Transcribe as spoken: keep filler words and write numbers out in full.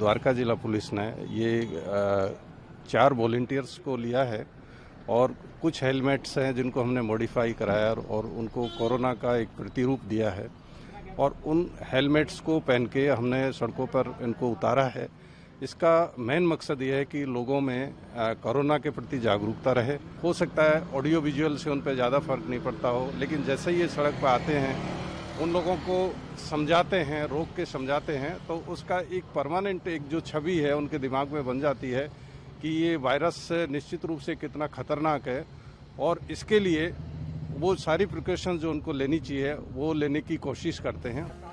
द्वारका जिला पुलिस ने ये चार वॉलंटियर्स को लिया है और कुछ हेलमेट्स हैं जिनको हमने मॉडिफाई कराया और उनको कोरोना का एक प्रतिरूप दिया है और उन हेलमेट्स को पहन के हमने सड़कों पर इनको उतारा है। इसका मेन मकसद ये है कि लोगों में कोरोना के प्रति जागरूकता रहे। हो सकता है ऑडियो विजुअल से उन पर ज़्यादा फर्क नहीं पड़ता हो, लेकिन जैसे ही ये सड़क पर आते हैं उन लोगों को समझाते हैं, रोक के समझाते हैं, तो उसका एक परमानेंट एक जो छवि है उनके दिमाग में बन जाती है कि ये वायरस निश्चित रूप से कितना खतरनाक है और इसके लिए वो सारी प्रिकॉशंस जो उनको लेनी चाहिए वो लेने की कोशिश करते हैं।